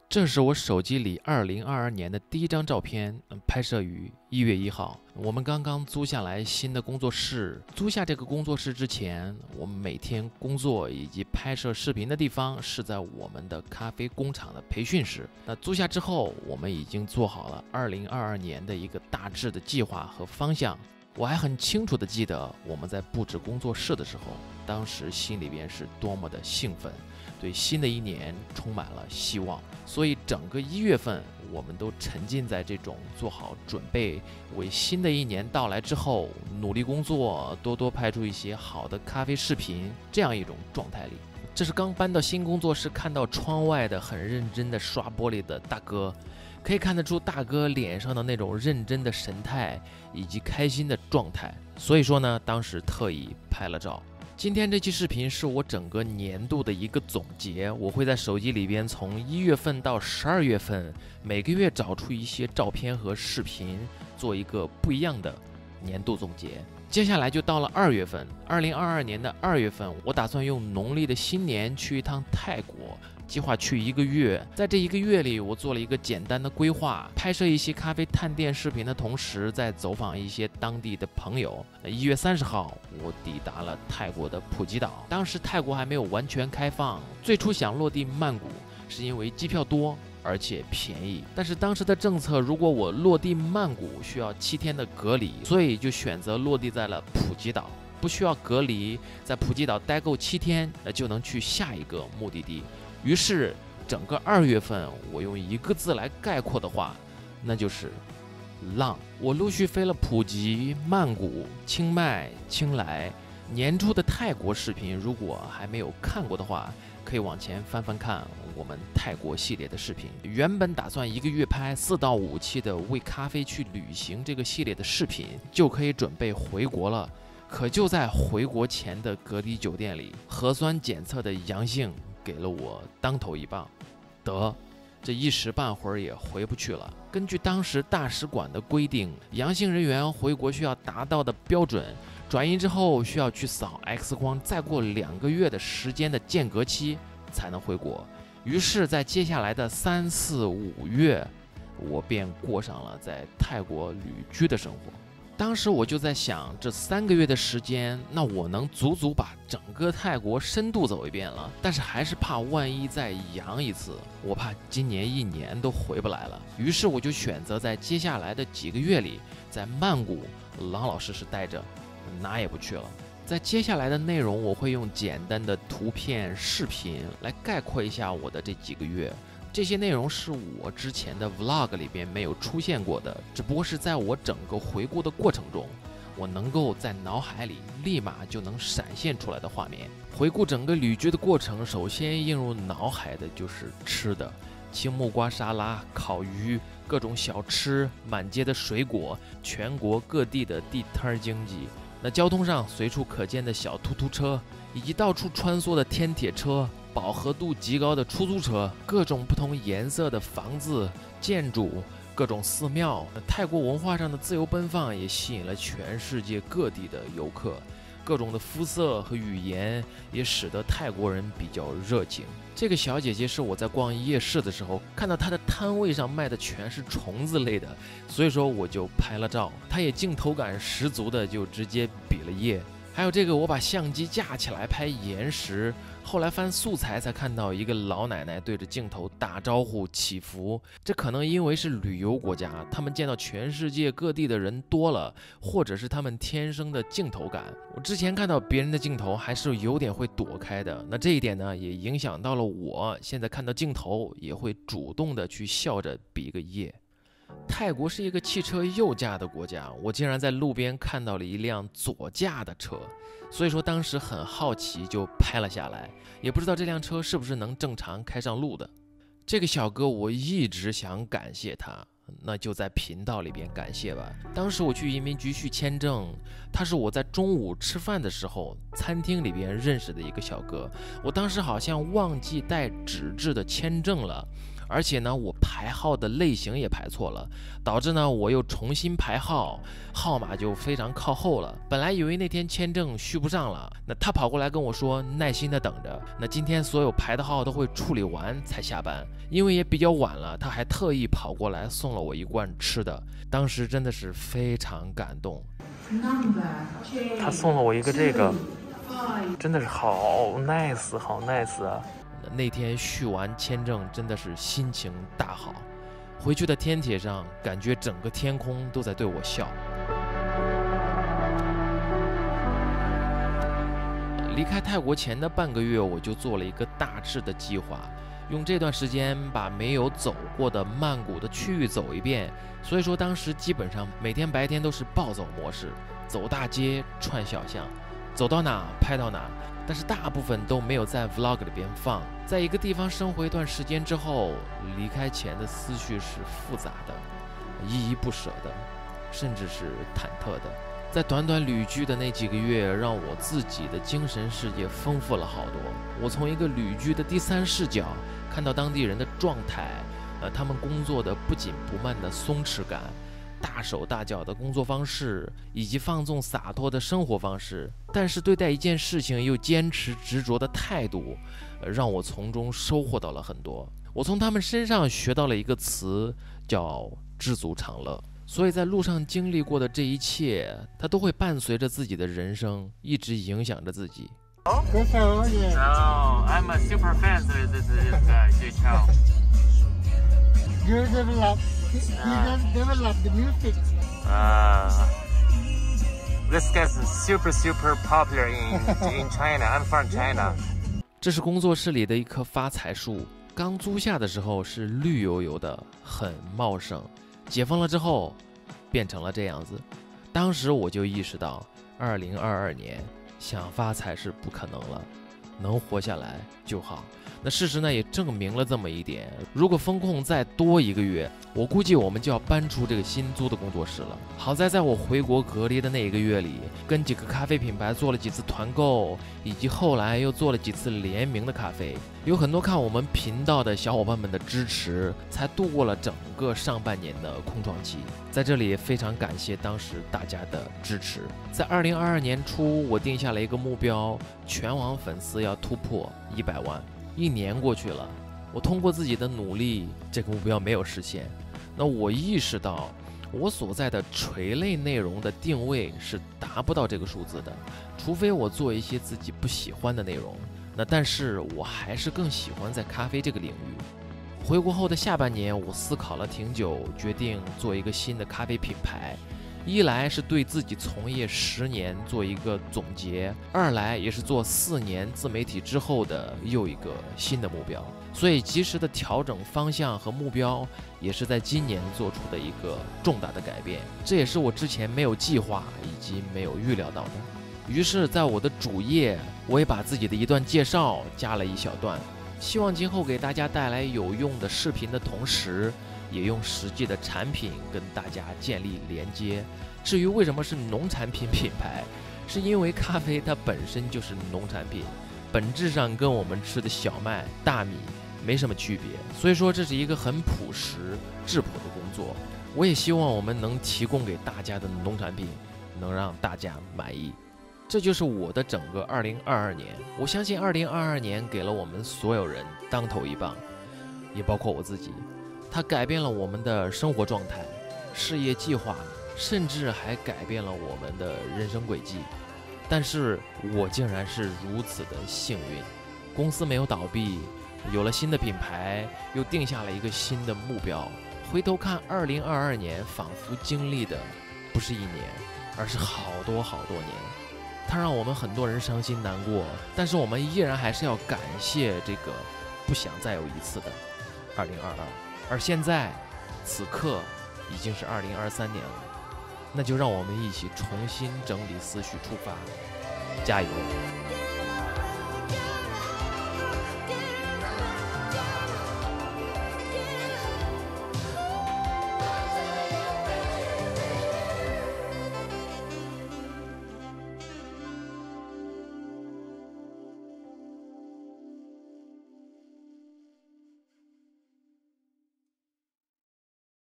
这是我手机里2022年的第一张照片，拍摄于1月1号。我们刚刚租下来新的工作室。租下这个工作室之前，我们每天工作以及拍摄视频的地方是在我们的咖啡工厂的培训室。那租下之后，我们已经做好了2022年的一个大致的计划和方向。我还很清楚地记得我们在布置工作室的时候，当时心里边是多么的兴奋，对新的一年充满了希望。所以整个1月份，我们都沉浸在这种做好准备，为新的一年到来之后努力工作，多多拍出一些好的咖啡视频这样一种状态里。这是刚搬到新工作室，看到窗外的很认真的刷玻璃的大哥，可以看得出大哥脸上的那种认真的神态以及开心的状态。所以说呢，当时特意拍了照。今天这期视频是我整个年度的一个总结，我会在手机里边从1月份到12月份，每个月找出一些照片和视频，做一个不一样的年度总结。接下来就到了2月份，2022年的2月份，我打算用农历的新年去一趟泰国，计划去1个月。在这1个月里，我做了一个简单的规划，拍摄一些咖啡探店视频的同时，在走访一些当地的朋友。1月30号，我抵达了泰国的普吉岛。当时泰国还没有完全开放，最初想落地曼谷，是因为机票多而且便宜，但是当时的政策，如果我落地曼谷需要7天的隔离，所以就选择落地在了普吉岛，不需要隔离，在普吉岛待够7天，就能去下一个目的地。于是整个2月份，我用1个字来概括的话，那就是浪。我陆续飞了普吉、曼谷、清迈、清莱。年初的泰国视频，如果还没有看过的话，可以往前翻翻看我们泰国系列的视频。原本打算1个月拍4到5期的为咖啡去旅行这个系列的视频，就可以准备回国了。可就在回国前的隔离酒店里，核酸检测的阳性给了我当头一棒，这一时半会儿也回不去了。根据当时大使馆的规定，阳性人员回国需要达到的标准，转阴之后需要去扫 X 光，再过2个月的时间的间隔期才能回国。于是在接下来的3、4、5月，我便过上了在泰国旅居的生活。当时我就在想，这3个月的时间，那我能足足把整个泰国深度走一遍了。但是还是怕万一再阳一次，我怕今年1年都回不来了。于是我就选择在接下来的几个月里，在曼谷老老实实待着，哪也不去了。在接下来的内容，我会用简单的图片、视频来概括一下我的这几个月。这些内容是我之前的 vlog 里边没有出现过的，只不过是在我整个回顾的过程中，我能够在脑海里立马就能闪现出来的画面。回顾整个旅居的过程，首先映入脑海的就是吃的，青木瓜沙拉、烤鱼、各种小吃、满街的水果，全国各地的地摊经济。那交通上随处可见的小突突车，以及到处穿梭的天铁车，饱和度极高的出租车，各种不同颜色的房子、建筑，各种寺庙。泰国文化上的自由奔放也吸引了全世界各地的游客，各种的肤色和语言也使得泰国人比较热情。这个小姐姐是我在逛夜市的时候看到她的摊位上卖的全是虫子类的，所以说我就拍了照。她也镜头感十足的就直接比了耶。还有这个，我把相机架起来拍岩石，后来翻素材才看到一个老奶奶对着镜头打招呼祈福。这可能因为是旅游国家，他们见到全世界各地的人多了，或者是他们天生的镜头感。我之前看到别人的镜头还是有点会躲开的，那这一点呢也影响到了我，现在看到镜头也会主动的去笑着比一个耶。泰国是一个汽车右驾的国家，我竟然在路边看到了一辆左驾的车，所以说当时很好奇就拍了下来，也不知道这辆车是不是能正常开上路的。这个小哥我一直想感谢他，那就在频道里边感谢吧。当时我去移民局续签证，他是我在中午吃饭的时候餐厅里边认识的一个小哥，我当时好像忘记带纸质的签证了， 而且呢，我排号的类型也排错了，导致呢我又重新排号，号码就非常靠后了。本来以为那天签证续不上了，那他跑过来跟我说，耐心的等着，那今天所有排的号都会处理完才下班。因为也比较晚了，他还特意跑过来送了我一罐吃的，当时真的是非常感动。他送了我一个这个，真的是好 nice 好 nice 啊！那天续完签证真的是心情大好，回去的天铁上感觉整个天空都在对我笑。离开泰国前的半个月，我就做了一个大致的计划，用这段时间把没有走过的曼谷的区域走一遍。所以说当时基本上每天白天都是暴走模式，走大街串小巷，走到哪拍到哪，但是大部分都没有在 vlog 里边放。在一个地方生活一段时间之后，离开前的思绪是复杂的，依依不舍的，甚至是忐忑的。在短短旅居的那几个月，让我自己的精神世界丰富了好多。我从一个旅居的第三视角看到当地人的状态，他们工作的不紧不慢的松弛感，大手大脚的工作方式，以及放纵洒脱的生活方式，但是对待一件事情又坚持执着的态度，让我从中收获到了很多。我从他们身上学到了一个词，叫知足常乐。所以在路上经历过的这一切，它都会伴随着自己的人生，一直影响着自己。 Oh, I'm a super fan of this guy, Jay Chou. You develop the music. This guy's super popular in China. I'm from China. 这是工作室里的一棵发财树，刚租下的时候是绿油油的，很茂盛。解封了之后，变成了这样子。当时我就意识到，2022年想发财是不可能了，能活下来就好。那事实呢也证明了这么一点，如果风控再多1个月，我估计我们就要搬出这个新租的工作室了。好在在我回国隔离的那1个月里，跟几个咖啡品牌做了几次团购，以及后来又做了几次联名的咖啡，有很多看我们频道的小伙伴们的支持，才度过了整个上半年的空窗期。在这里非常感谢当时大家的支持。在2022年初，我定下了一个目标，全网粉丝要突破100万。1年过去了，我通过自己的努力，这个目标没有实现。那我意识到，我所在的垂类内容的定位是达不到这个数字的，除非我做一些自己不喜欢的内容。那但是我还是更喜欢在咖啡这个领域。回国后的下半年，我思考了挺久，决定做一个新的咖啡品牌。一来是对自己从业10年做一个总结，二来也是做4年自媒体之后的又一个新的目标。所以及时的调整方向和目标，也是在今年做出的一个重大的改变。这也是我之前没有计划以及没有预料到的。于是在我的主页，我也把自己的一段介绍加了一小段，希望今后给大家带来有用的视频的同时，也用实际的产品跟大家建立连接。至于为什么是农产品品牌，是因为咖啡它本身就是农产品，本质上跟我们吃的小麦、大米没什么区别，所以说这是一个很朴实质朴的工作。我也希望我们能提供给大家的农产品能让大家满意。这就是我的整个2022年。我相信2022年给了我们所有人当头一棒，也包括我自己。它改变了我们的生活状态、事业计划，甚至还改变了我们的人生轨迹。但是我竟然是如此的幸运，公司没有倒闭，有了新的品牌，又定下了一个新的目标。回头看2022年，仿佛经历的不是1年，而是好多年。它让我们很多人伤心难过，但是我们依然还是要感谢这个不想再有一次的2022。而现在，此刻已经是2023年了，那就让我们一起重新整理思绪，出发，加油！